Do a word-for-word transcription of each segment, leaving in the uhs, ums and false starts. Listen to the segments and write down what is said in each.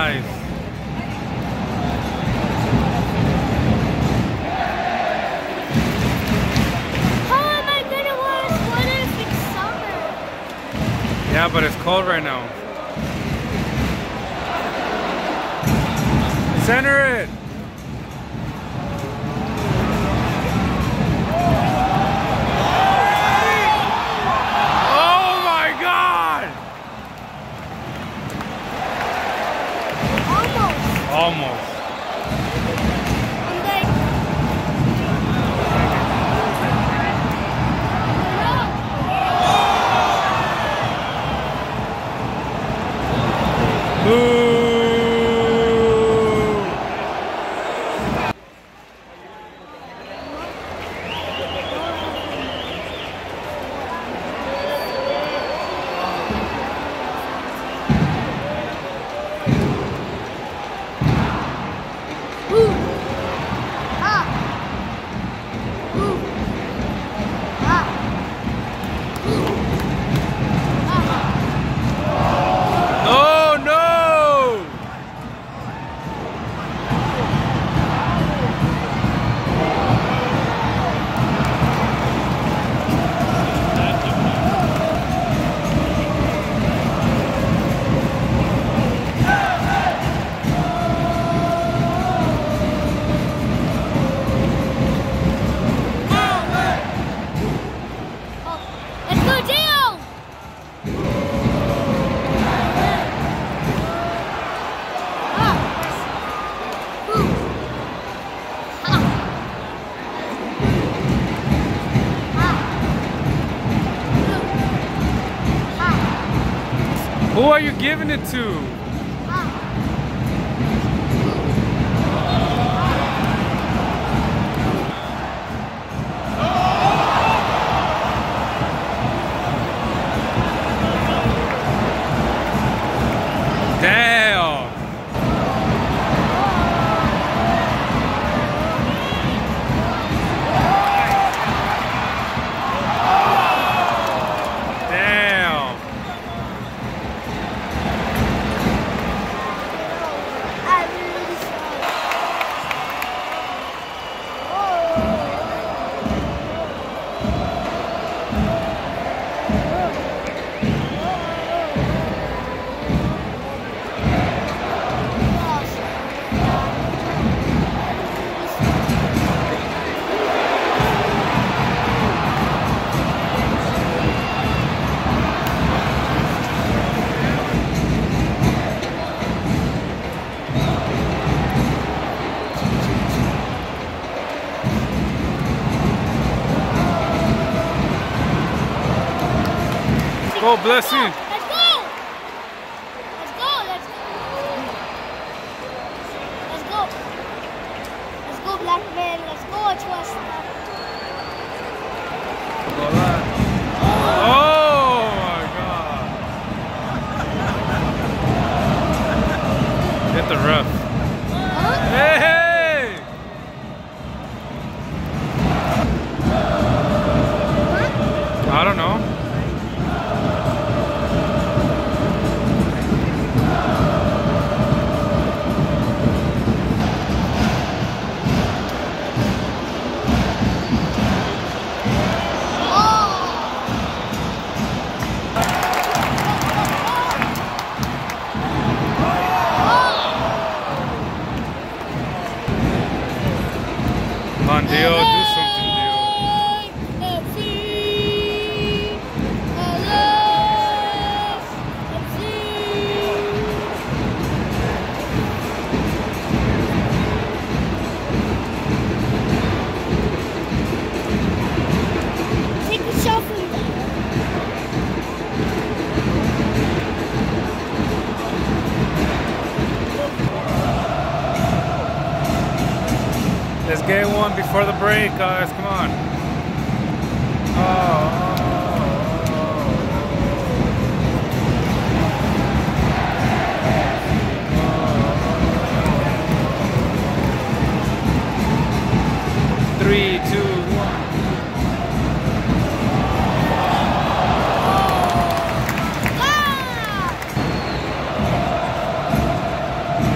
Nice. How am I gonna wear a sweater if it's summer? Yeah, but it's cold right now. Center it. Oh my God! Almost. Almost. I'm like, Boo! ooh, ah, ooh, ah, ooh, ah. Oh no! Let's go, Dale! Ah. Ooh. Ah. Ah. Ooh. Ah. Who are you giving it to? Ah. Damn! Damn! I'm really sorry. Go, bless you. Let's go! Let's go! Let's go! Let's go! Let's go, black man! Let's go, trust me! Oh my God! Hit the rough. Huh? Hey! Hey! I don't know. Come on, Dio, do something, Dio. Lafc! Take a shot from there. Let's get one before the break, guys. Come on. Oh. Three, two, one. Ah!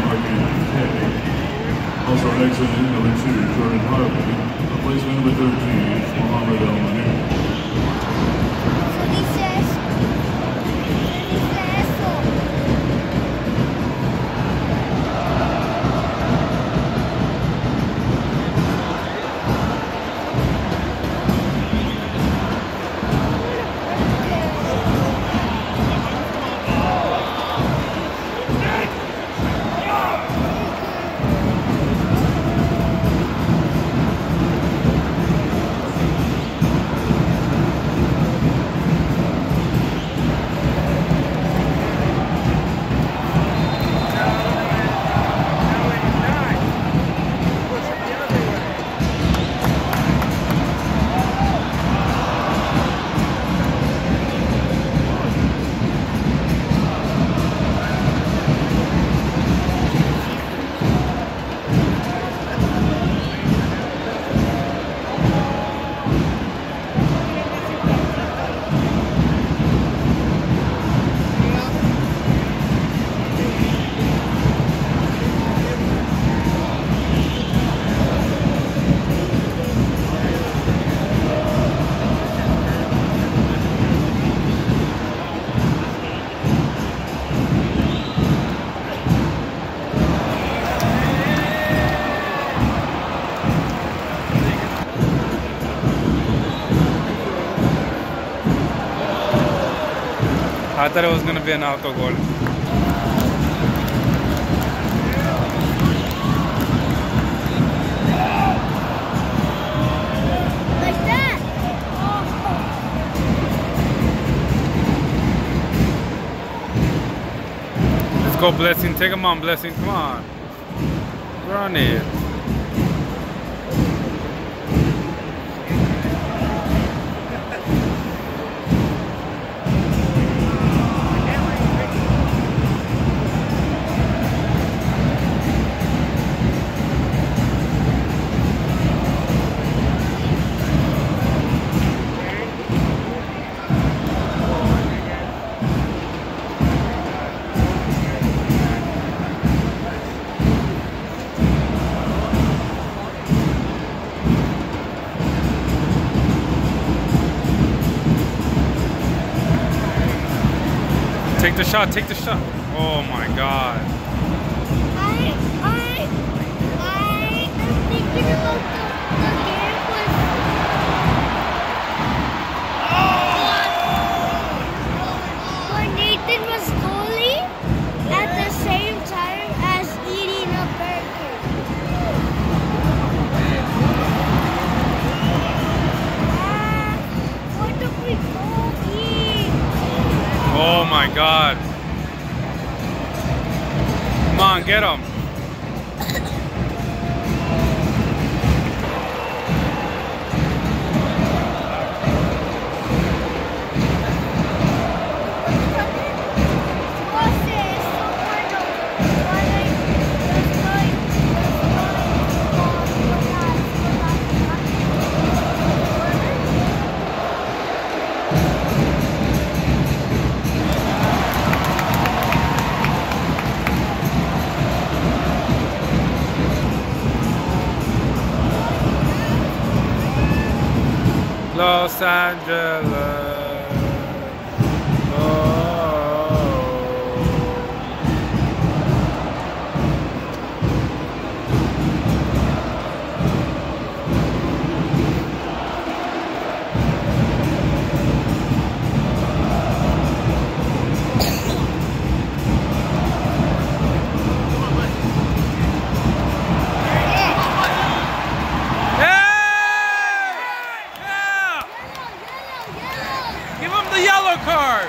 Also exiting number two, Jordan Harvey. Replacement number thirteen, Muhammad El-Manu. ¿Qué dice eso? ¿Qué dice eso? I thought it was going to be an autogol. Like that. Let's go, Blessing. Take him on, Blessing. Come on. Run it. Take the shot, take the shot. Oh my God. I, I, I am thinking about the, the game with, when Nathan was goalie at the same time as eating a burger. Ah, what do we go eat? Oh my God. Come on, get him. Los Angeles. Oh. Give him the yellow card.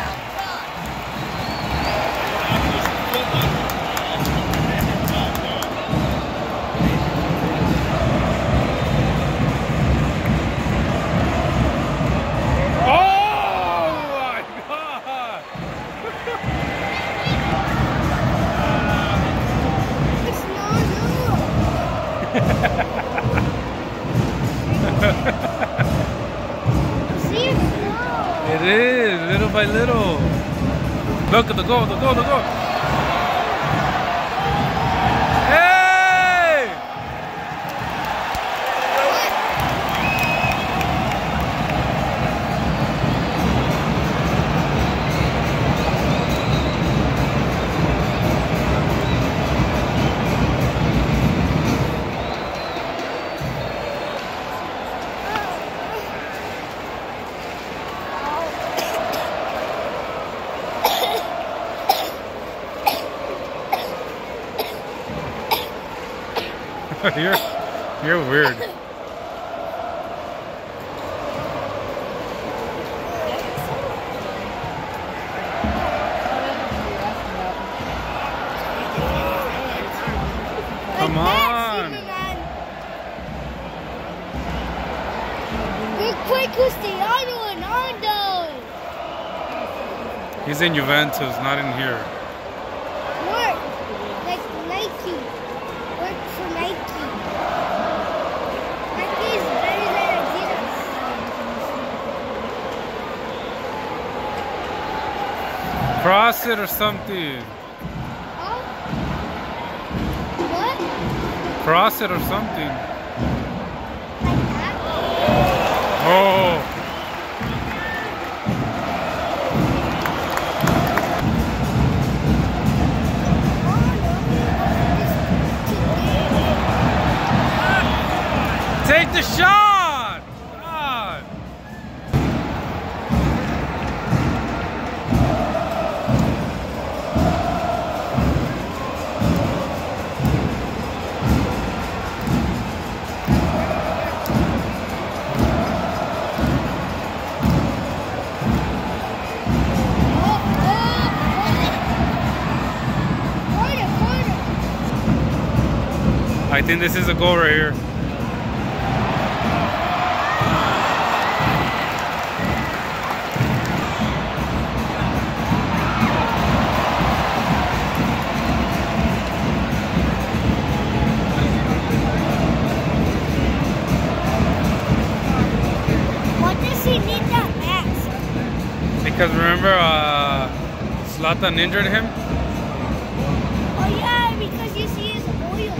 Oh my God. It's not See, it's not. It is, little by little. Look at the goal, the goal, the goal. you're, you're weird. Come on. Look quick, Cristiano Ronaldo. He's in Juventus, not in here. Work. Like Nike. Work for Nike. Nike is better than Adidas. Cross it or something. Huh? What? Cross it or something. Like that? Oh. Take the shot! God. I think this is a goal right here. What does he need that mask? Because remember, uh, Zlatan injured him? Oh yeah, because you see his oil.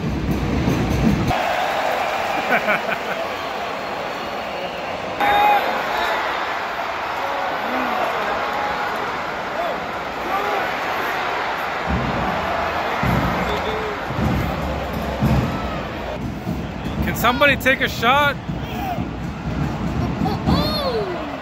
Can somebody take a shot? Oh, oh.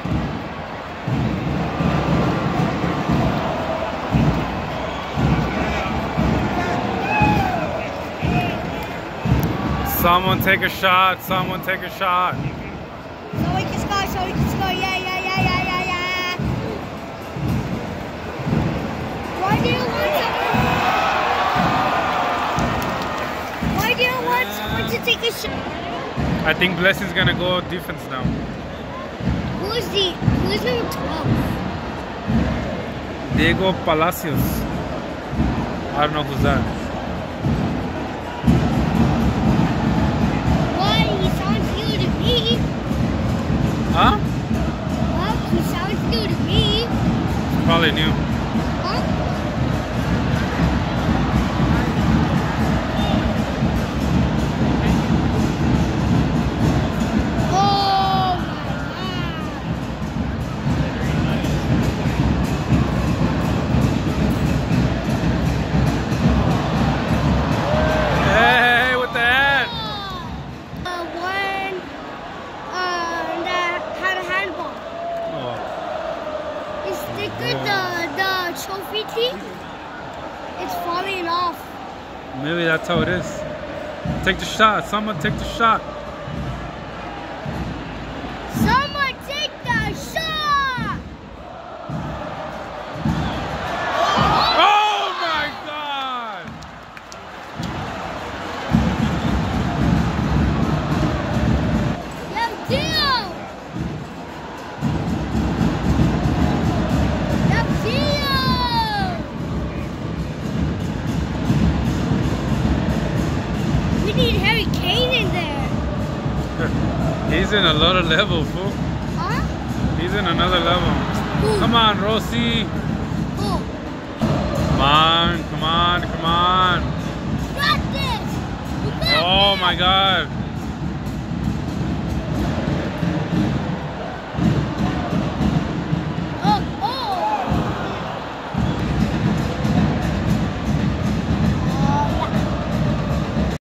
Someone take a shot. Someone take a shot. So we can score, so we can score. Yeah, yeah, yeah, yeah, yeah, yeah. Why do you want someone? Why do you want someone to take a shot? I think Blessing's gonna go defense now. Who is the, who is number twelve? Diego Palacios. I don't know who's that. Why? He sounds new to me. Huh? Well, he sounds new to me. Probably new. Huh? Oh my Hey, what the heck? God. Uh, one uh, that had a handball. Oh. The sticker, the, the trophy team, it's falling off. Maybe that's how it is. Take the shot. Someone take the shot. Someone take the shot! Oh my God! Yo, Dio! Yo, Dio! We need Harry Kane in there. He's in another level, fool. Huh? He's in another level. Who? Come on, Rossi. Who? Come on, come on, come on. Got this! You got Oh this! my God.